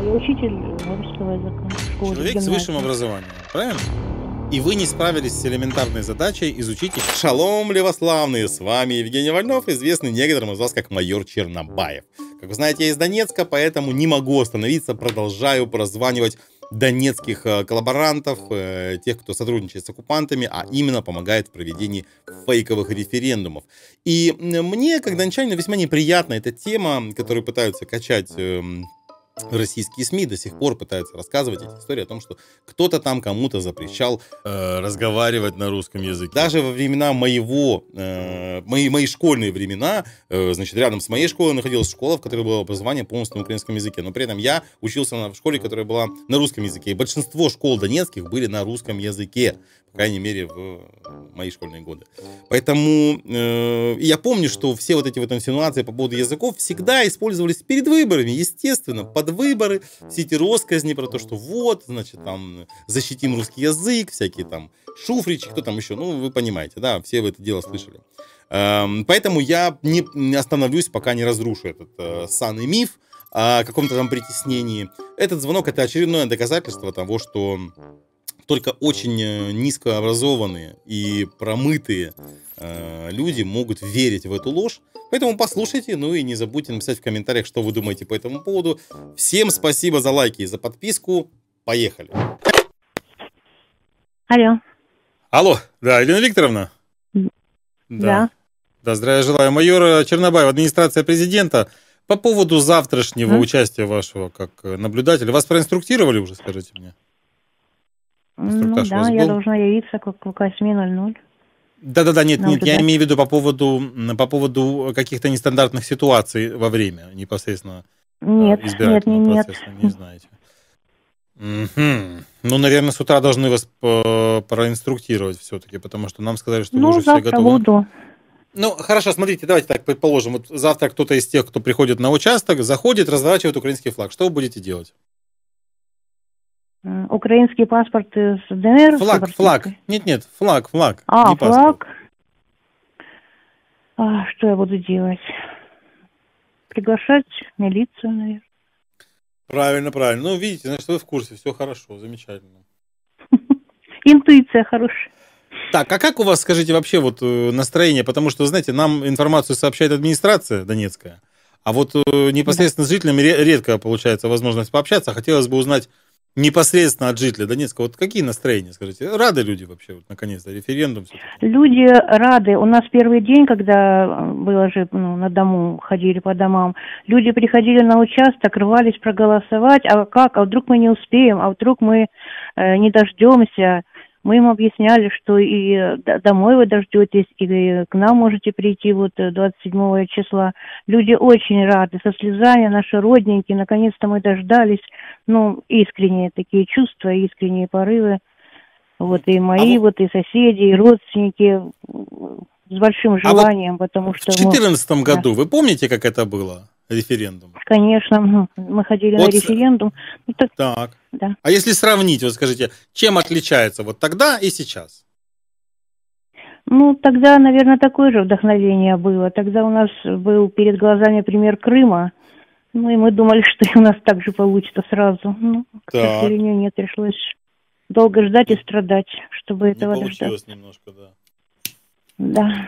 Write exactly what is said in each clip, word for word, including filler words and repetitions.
я учитель русского языка в школе, в Человек с высшим гимназии. образованием, правильно? И вы не справились с элементарной задачей изучить их. Шалом, левославные! С вами Евгений Вольнов, известный некоторым из вас как майор Чернобаев. Как вы знаете, я из Донецка, поэтому не могу остановиться, продолжаю прозванивать донецких э, коллаборантов, э, тех, кто сотрудничает с оккупантами, а именно помогает в проведении фейковых референдумов. И мне, как дончанину, весьма неприятна эта тема, которую пытаются качать... Э, российские СМИ до сих пор пытаются рассказывать эти истории о том, что кто-то там кому-то запрещал э, разговаривать на русском языке. Даже во времена моего, э, мои, мои школьные времена, э, значит, рядом с моей школой находилась школа, в которой было образование полностью на украинском языке. Но при этом я учился на, в школе, которая была на русском языке. И большинство школ донецких были на русском языке. По крайней мере, в мои школьные годы. Поэтому э, я помню, что все вот эти вот инсинуации по поводу языков всегда использовались перед выборами, естественно, под выборы, все эти россказни про то, что вот, значит, там, защитим русский язык, всякие там шуфричи, кто там еще, ну, вы понимаете, да, все вы это дело слышали. Э, поэтому я не, не остановлюсь, пока не разрушу этот э, санный миф о каком-то там притеснении. Этот звонок — это очередное доказательство того, что только очень низкообразованные и промытые э, люди могут верить в эту ложь. Поэтому послушайте, ну и не забудьте написать в комментариях, что вы думаете по этому поводу. Всем спасибо за лайки и за подписку. Поехали. Алло. Алло, да, Елена Викторовна? Да. Да, да, здравия желаю. Майор Чернобаев, администрация президента. По поводу завтрашнего М? участия вашего как наблюдателя. Вас проинструктировали уже, скажите мне? Ну Инструктаж у да, вас я был? должна явиться к к восьми ноль ноль. Да-да-да, нет, нет, я Наблюдать. имею в виду по поводу, по поводу каких-то нестандартных ситуаций во время непосредственно э, Нет, нет, избирательного не- нет. процесса, не знаете. Мгм. Ну, наверное, с утра должны вас по- проинструктировать все-таки, потому что нам сказали, что вы Ну, уже все завтра готовы. буду. Ну, хорошо, смотрите, давайте так предположим, вот завтра кто-то из тех, кто приходит на участок, заходит, разворачивает украинский флаг. Что вы будете делать? М, Украинский паспорт из ДНР Флаг, флаг. сепаратистской? Нет-нет, флаг, флаг, А, не паспорт. флаг. А, что я буду делать? Приглашать милицию, наверное. Правильно, правильно. Ну, видите, значит, вы в курсе, все хорошо, замечательно. Интуиция хорошая. Так, а как у вас, скажите, вообще вот э, настроение? Потому что, знаете, нам информацию сообщает администрация донецкая, а вот э, непосредственно с жителями ре- редко получается возможность пообщаться. Хотелось бы узнать непосредственно от жителя Донецка. Вот какие настроения, скажите? Рады люди вообще, вот, наконец-то, референдум всё-таки? Люди рады. У нас первый день, когда было же, ну, на дому, ходили по домам, люди приходили на участок, рвались проголосовать, а как, а вдруг мы не успеем, а вдруг мы э, не дождемся. Мы им объясняли, что и д- домой вы дождетесь, и к нам можете прийти вот э, двадцать седьмого числа. Люди очень рады, со слезами, наши родненькие, наконец-то мы дождались. Ну, искренние такие чувства, искренние порывы. Вот и мои, А вот вот и соседи, и родственники м, с большим А вот желанием, потому в что мы, четырнадцатом да, году, вы помните, как это было, референдум? конечно, м, мы ходили на Вот, с- референдум. Ну, так, так. да. А если сравнить, вот скажите, чем отличается вот тогда и сейчас? Ну, тогда, наверное, такое же вдохновение было. Тогда у нас был перед глазами пример Крыма. Ну, и мы думали, что и у нас так же получится сразу. Ну, к Так, сожалению, нет, пришлось долго ждать и не, страдать, чтобы не этого получилось дождаться. немножко, да. Да.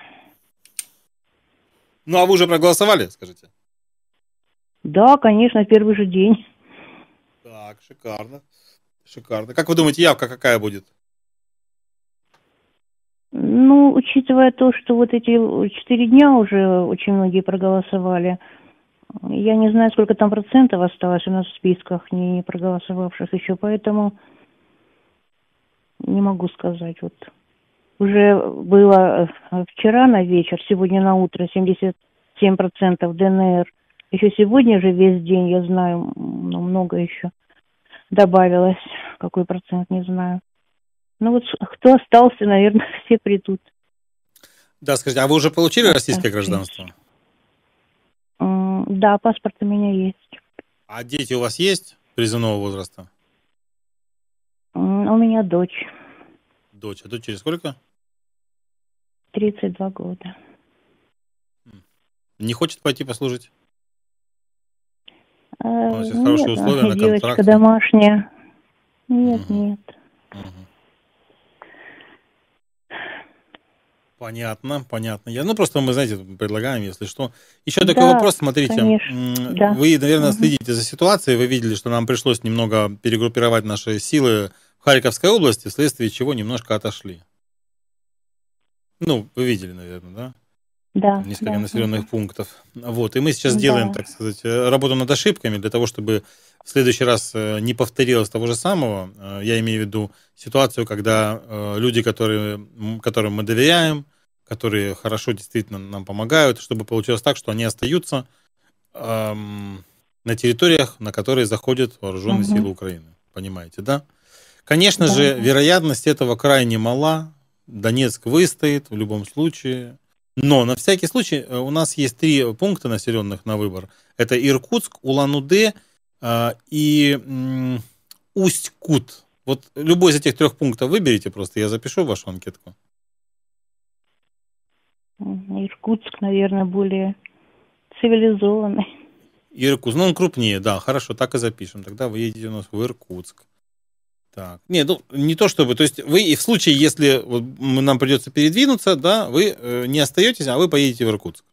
Ну, а вы уже проголосовали, скажите? Да, конечно, в первый же день. Так, шикарно, шикарно. Как вы думаете, явка какая будет? Ну, учитывая то, что вот эти четыре дня уже очень многие проголосовали, я не знаю, сколько там процентов осталось у нас в списках не проголосовавших еще, поэтому не могу сказать. Вот уже было э, вчера на вечер, сегодня на утро семьдесят семь процентов ДНР. Еще сегодня же весь день, я знаю, ну, много еще добавилось. Какой процент, не знаю. Ну вот с- кто остался, наверное, все придут. Да, скажите, а вы уже получили российское Оставшиеся. гражданство? М, Да, паспорт у меня есть. А дети у вас есть призывного возраста? М, У меня дочь, Дочь, а дочь через сколько? тридцать два года. Не хочет пойти послужить? А, У нас есть хорошие нет, условия на девочка контракте. домашняя. Нет, Мгм. нет. Мгм. Понятно, понятно. Я, ну, просто мы, знаете, предлагаем, если что. Еще такой Да, вопрос, смотрите, конечно, м, да. вы, наверное, Мгм. следите за ситуацией, вы видели, что нам пришлось немного перегруппировать наши силы в Харьковской области, вследствие чего немножко отошли. Ну, вы видели, наверное, да? Да, Там несколько да, населенных мгм. пунктов. Вот, и мы сейчас делаем, Да. так сказать, э, работу над ошибками для того, чтобы в следующий раз э, не повторилось того же самого. Э, Я имею в виду ситуацию, когда э, люди, которые, м, которым мы доверяем, которые хорошо действительно нам помогают, чтобы получилось так, что они остаются ам, на территориях, на которые заходят вооруженные Мгм. силы Украины. Понимаете, да? Конечно Да, же, да. вероятность этого крайне мала. Донецк выстоит в любом случае. Но на всякий случай э, у нас есть три пункта населенных на выбор. Это Иркутск, Улан-Удэ а, и м, Усть-Кут. Вот любой из этих трех пунктов выберите просто, я запишу вашу анкетку. М, Иркутск, наверное, более цивилизованный. Иркутск, ну он крупнее, да, хорошо, так и запишем. Тогда вы едете у нас в Иркутск. Так. Нет, ну не то чтобы, то есть вы и в случае, если вот, м, нам придется передвинуться, да, вы э, не остаетесь, а вы поедете в Иркутск,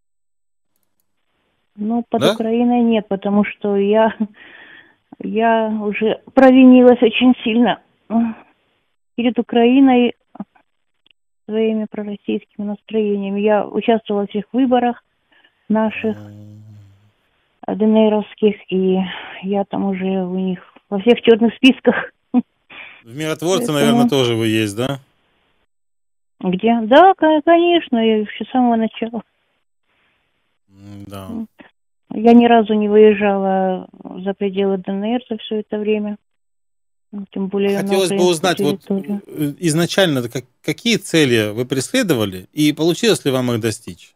Ну, под да? Украиной нет, потому что я, я уже провинилась очень сильно м, перед Украиной своими пророссийскими настроениями. Я участвовала во всех выборах наших М, ДНРовских, и я там уже у них во всех черных списках. В миротворце, наверное, Поэтому тоже вы есть, да? где? Да, ко- конечно, я еще с самого начала. М, Да. М. Я ни разу не выезжала за пределы ДНР за все это время, ну, тем А более на хотелось бы украинскую узнать, вот территорию. э, изначально как- какие цели вы преследовали и получилось ли вам их достичь?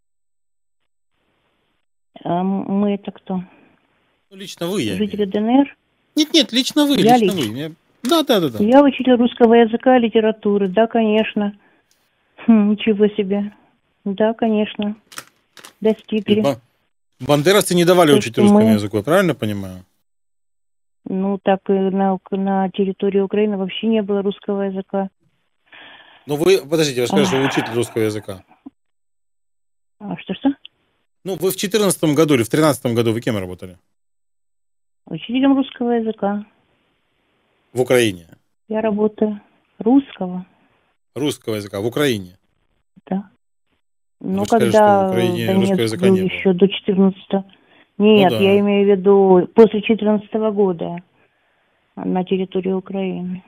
А м- мы это кто? Ну, лично вы, я имею Жители в виду. ДНР? Нет, нет, лично вы, Я лично вы. лично. Мне- Да, да, да, да. Я учитель русского языка и литературы. Да, конечно. Хм, ничего себе. Да, конечно. То есть Достигли. ба- бандеровцы не давали То, учить что русскому мы, языку, я правильно понимаю? ну, так и на, на территории Украины вообще не было русского языка. Ну вы, подождите, вы скажете, что вы учитель Ах, русского языка. а что-что? Ну, вы в четырнадцатом году или в тринадцатом году вы кем работали? Учителем русского языка. В Украине. Я работаю русского, Русского языка в Украине. да. Вы Ну, же сказали, что в когда Украине русского Донецк языка был не было. еще до четырнадцатого. Ну Нет, я да. имею в виду после четырнадцатого года на территории Украины.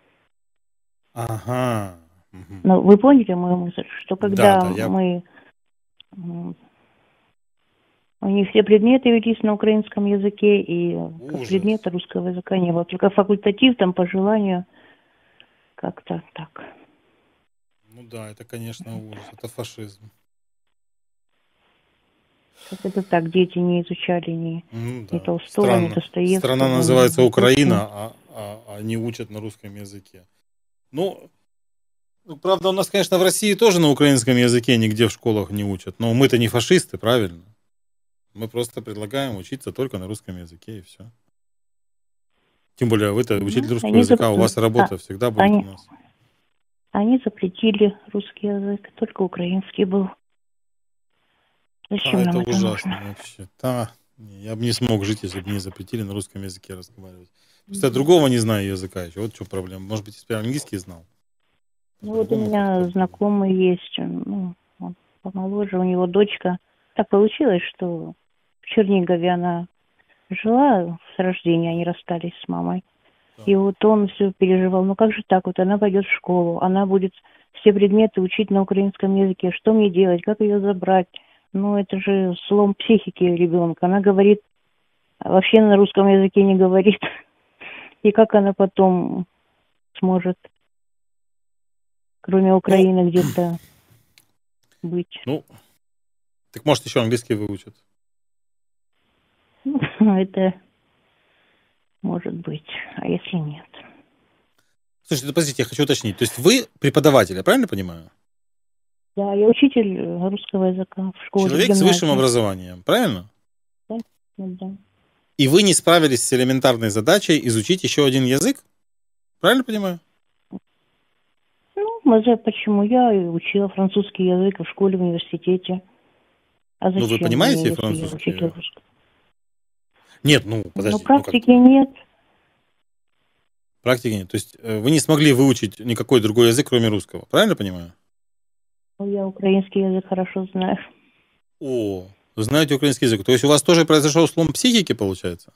Ага. Мгм. Ну, вы поняли мою мысль, что Да, когда да, я... мы... м, У них все предметы велись на украинском языке, и как Ужас. предмета русского языка не было. Только факультатив там по желанию как-то так. Ну да, это, конечно, ужас. Это фашизм. Как это так, дети не изучали ни, Ну ни да. Толстого, ни Странно. Страна Достоевского, называется ни Пушкина. Украина, а, а, а не учат на русском языке. Ну, ну, правда, у нас, конечно, в России тоже на украинском языке нигде в школах не учат. Но мы-то не фашисты, правильно? Мы просто предлагаем учиться только на русском языке и все. Тем более вы-то учитель Ну, русского они, языка, зап- у вас а, работа всегда будет у они, нас. они запретили русский язык, только украинский был. Да, Зачем это нам это ужасно нужно? вообще. Да, я бы не смог жить, если бы мне запретили на русском языке разговаривать. Просто я другого не знаю языка еще. Вот в чем проблема. Может быть, если бы я английский знал, то Ну вот у по-другому как-то меня было. знакомый есть, ну, он помоложе, у него дочка. Так получилось, что в Чернигове она жила с рождения, они расстались с мамой. Да. И вот он все переживал, ну как же так, вот она пойдет в школу, она будет все предметы учить на украинском языке, что мне делать, как ее забрать? Ну это же слом психики ребенка. Она говорит, вообще на русском языке не говорит. И как она потом сможет, кроме Ну, Украины, где-то быть? ну, так может еще английский выучат. Ну, это может быть, а если нет? Слушайте, ну, подождите, я хочу уточнить. То есть вы преподаватель, я правильно понимаю? Да, я учитель русского языка в школе, в Человек с высшим гимназии. образованием, правильно? Да, ну да. И вы не справились с элементарной задачей изучить еще один язык? Правильно понимаю? Ну, мазэ, почему? Я учила французский язык в школе, в университете. А зачем Ну, вы понимаете мне, если французский? я учитель русского? Нет, ну, Ну, подождите. практики Ну, нет. практики нет. То есть э, вы не смогли выучить никакой другой язык, кроме русского. Правильно понимаю? Ну, я украинский язык хорошо знаю. О, вы знаете украинский язык. То есть у вас тоже произошел слом психики, получается?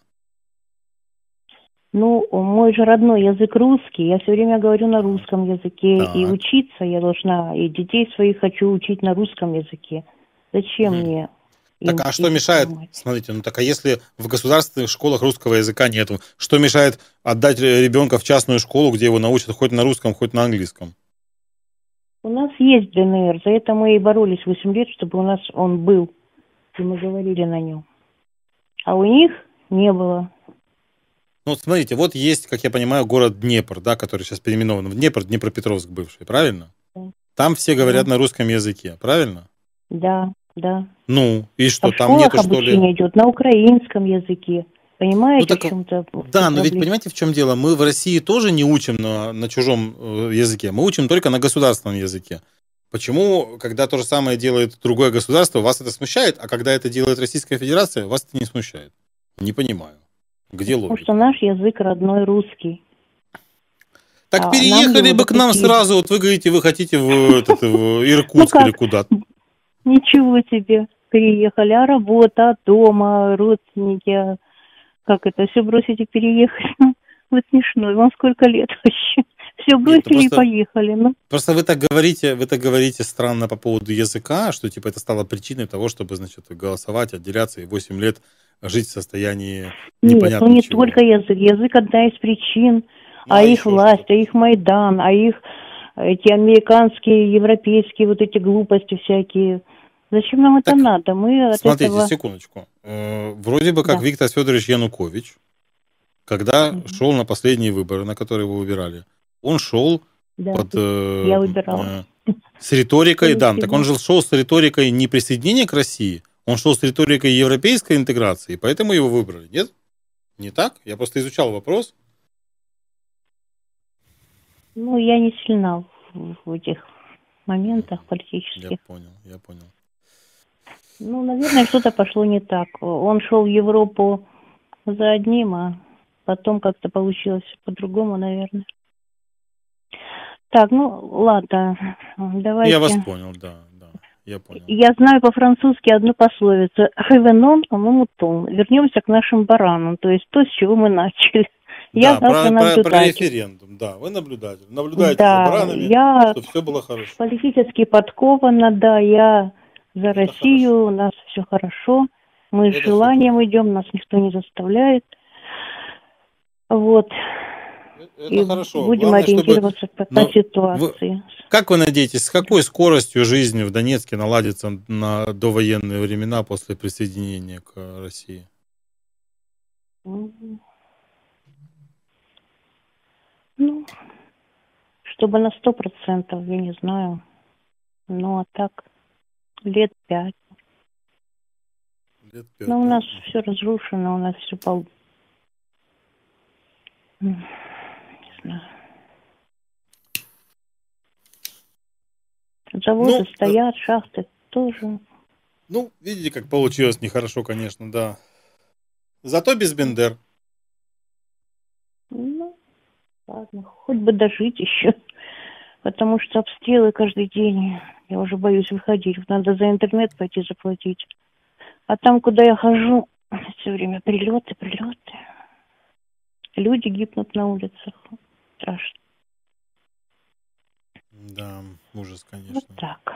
Ну, мой же родной язык русский. Я все время говорю на русском языке. Так. И учиться я должна, и детей своих хочу учить на русском языке. Зачем Мгм. мне? Так, им а что язык мешает? ломать? Смотрите, ну так, а если в государственных школах русского языка нету, что мешает отдать ребенка в частную школу, где его научат хоть на русском, хоть на английском? У нас есть ДНР, за это мы и боролись восемь лет, чтобы у нас он был, и мы говорили на нем. А у них не было. Ну, вот смотрите, вот есть, как я понимаю, город Днепр, да, который сейчас переименован в Днепр, Днепропетровск бывший, правильно? Да. Там все говорят Да. на русском языке, правильно? Да, да. Ну, и А что, в там школах нету, что ли? обучение идет на украинском языке. Понимаете, Ну, так, в чем-то? да, но ведь понимаете, в чем дело? Мы в России тоже не учим на, на чужом э, языке, мы учим только на государственном языке. Почему, когда то же самое делает другое государство, вас это смущает, а когда это делает Российская Федерация, вас это не смущает? Не понимаю. Где Потому логика? что наш язык родной русский. Так а нам переехали его бы к нам запретили. сразу, вот вы говорите, вы хотите в, этот, в Иркутск Ну как? или куда? Ничего себе. Приехали, а работа, а дома, родственники, а как это, все бросить и переехать? Ну, вы смешной, вам сколько лет вообще? Все Нет, бросили ну и просто- поехали. Ну, Просто вы так говорите, вы так говорите странно по поводу языка, что типа это стало причиной того, чтобы, значит, голосовать, отделяться и восемь лет жить в состоянии нет, непонятно ну не чего. только язык. Язык одна из причин. Ну, а, а их еще власть, что? а их Майдан, а их эти американские, европейские вот эти глупости всякие. Зачем нам это Так, надо? Мы от Смотрите, этого... секундочку. Э, Вроде бы как Да. Виктор Федорович Янукович, когда Мгм. шел на последние выборы, на которые его выбирали, он шел Да. под э, Я выбирала. э, с риторикой, да, Коллективно. так он же шел с риторикой не присоединения к России, он шел с риторикой европейской интеграции, поэтому его выбрали, нет? Не так? Я просто изучал вопрос. Ну, я не сильна в, в этих моментах Я политических. понял, я понял. Ну, наверное, что-то пошло не так. Он шел в Европу за одним, а потом как-то получилось по-другому, наверное. Так, ну, ладно, давайте. Я вас понял, да, да, я понял. Я знаю по-французски одну пословицу. «Revenons à nos moutons». Вернемся к нашим баранам, то есть то, с чего мы начали. Я Да, про, завтра про, про наблюдатель. референдум, да, вы наблюдатель. Наблюдаете Да, за баранами, я чтобы все было хорошо. политически подкована, да, я за Это Россию, хорошо. у нас все хорошо, мы Это с всё желанием правильно. идем, нас никто не заставляет. Вот, Это и хорошо. будем Главное, чтобы... ориентироваться по, по Но вы- ситуации. Как вы надеетесь, с какой скоростью жизнь в Донецке наладится на довоенные времена после присоединения к России? М. Ну, чтобы на сто процентов, я не знаю. Ну, а так, лет пять. Лет пять, Но у да? нас все разрушено, у нас все пол... М, Не знаю. Заводы Ну, стоят, шахты тоже. Ну, видите, как получилось нехорошо, конечно, да. Зато без Бендер. Ну, ладно, хоть бы дожить еще. Потому что обстрелы каждый день. Я уже боюсь выходить. Надо за интернет пойти заплатить. А там, куда я хожу, все время прилеты, прилеты. Люди гибнут на улицах. Страшно. Да, ужас, конечно. Вот так.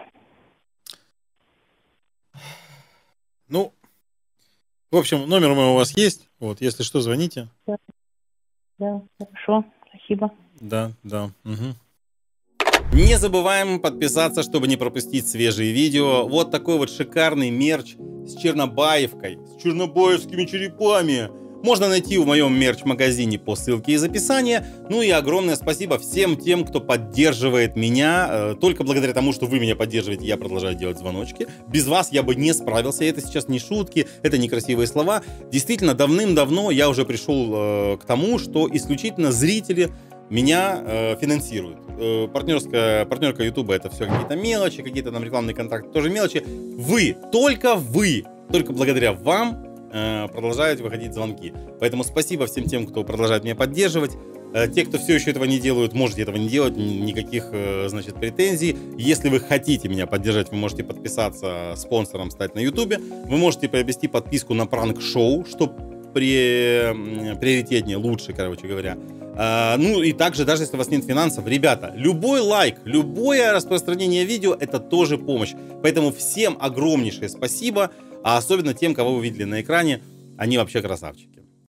Ну, в общем, номер мой у вас есть. Вот, если что, звоните. Да, хорошо. Спасибо. Да, да. Угу. Не забываем подписаться, чтобы не пропустить свежие видео. Вот такой вот шикарный мерч с Чернобаевкой, с чернобаевскими черепами. можно найти в моем мерч-магазине по ссылке из описания. Ну и огромное спасибо всем тем, кто поддерживает меня. Только благодаря тому, что вы меня поддерживаете, я продолжаю делать звоночки. Без вас я бы не справился. Это сейчас не шутки, это не красивые слова. Действительно, давным-давно я уже пришел к тому, что исключительно зрители меня э, финансируют. Э, партнерская, партнерка Ютуба — это все какие-то мелочи, какие-то там рекламные контракты тоже мелочи. Вы, только вы, только благодаря вам э, продолжают выходить звонки. Поэтому спасибо всем тем, кто продолжает меня поддерживать. Э, те, кто все еще этого не делают, можете этого не делать, никаких, э, значит, претензий. Если вы хотите меня поддержать, вы можете подписаться, спонсором стать на Ютубе. Вы можете приобрести подписку на пранк-шоу, что при, приоритетнее, лучше, короче говоря. Uh, ну и также, даже если у вас нет финансов, ребята, любой лайк, любое распространение видео — это тоже помощь. Поэтому всем огромнейшее спасибо, а особенно тем, кого вы видели на экране, они вообще красавчики.